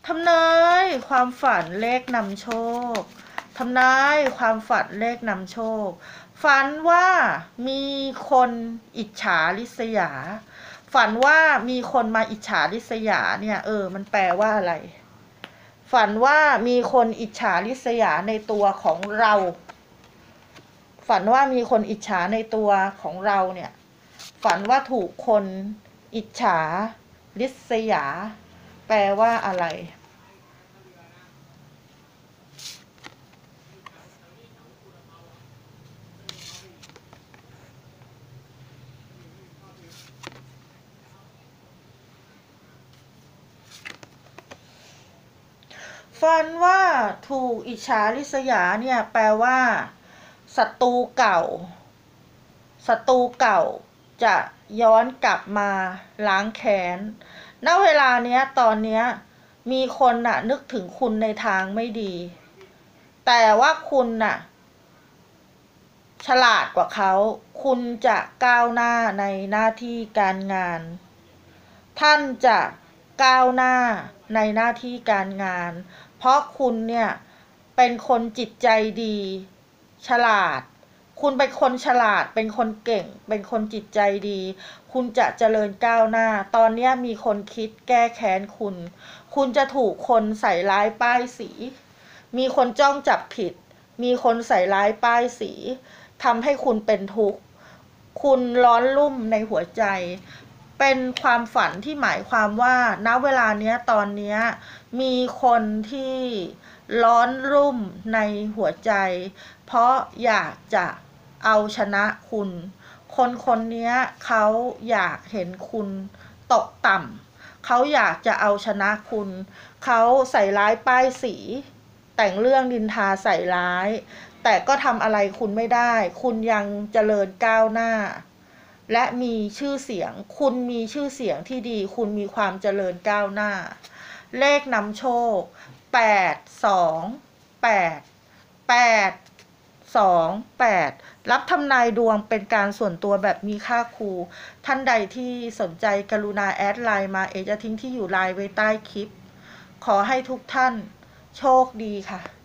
ทำนายความฝันเลขนำโชค ทำนายความฝันเลขนำโชค ฝันว่ามีคนอิจฉาริษยา ฝันว่ามีคนมาอิจฉาริษยาเนี่ยมันแปลว่าอะไร ฝันว่ามีคนอิจฉาริษยาในตัวของเรา ฝันว่ามีคนอิจฉาในตัวของเราเนี่ย ฝันว่าถูกคนอิจฉาริษยาแปลว่าอะไรฝันว่าถูกอิจฉาริษยาเนี่ยแปลว่าศัตรูเก่าจะย้อนกลับมาล้างแค้นณเวลาเนี้ยตอนเนี้ยมีคนน่ะนึกถึงคุณในทางไม่ดีแต่ว่าคุณน่ะฉลาดกว่าเขาคุณจะก้าวหน้าในหน้าที่การงานท่านจะก้าวหน้าในหน้าที่การงานเพราะคุณเนี่ยเป็นคนจิตใจดีฉลาดคุณเป็นคนฉลาดเป็นคนเก่งเป็นคนจิตใจดีคุณจะเจริญก้าวหน้าตอนนี้มีคนคิดแก้แค้นคุณจะถูกคนใส่ร้ายป้ายสีมีคนจ้องจับผิดมีคนใส่ร้ายป้ายสีทำให้คุณเป็นทุกข์คุณร้อนรุ่มในหัวใจเป็นความฝันที่หมายความว่าณเวลาเนี้ยตอนเนี้ยมีคนที่ร้อนรุ่มในหัวใจเพราะอยากจะเอาชนะคุณคนนี้เขาอยากเห็นคุณตกต่ำเขาอยากจะเอาชนะคุณเขาใส่ร้ายป้ายสีแต่งเรื่องนินทาใส่ร้ายแต่ก็ทำอะไรคุณไม่ได้คุณยังเจริญก้าวหน้าและมีชื่อเสียงคุณมีชื่อเสียงที่ดีคุณมีความเจริญก้าวหน้าเลขนำโชค828รับทำนายดวงเป็นการส่วนตัวแบบมีค่าครูท่านใดที่สนใจกรุณาแอดไลน์มาจะทิ้งที่อยู่ไลน์ไว้ใต้คลิปขอให้ทุกท่านโชคดีค่ะ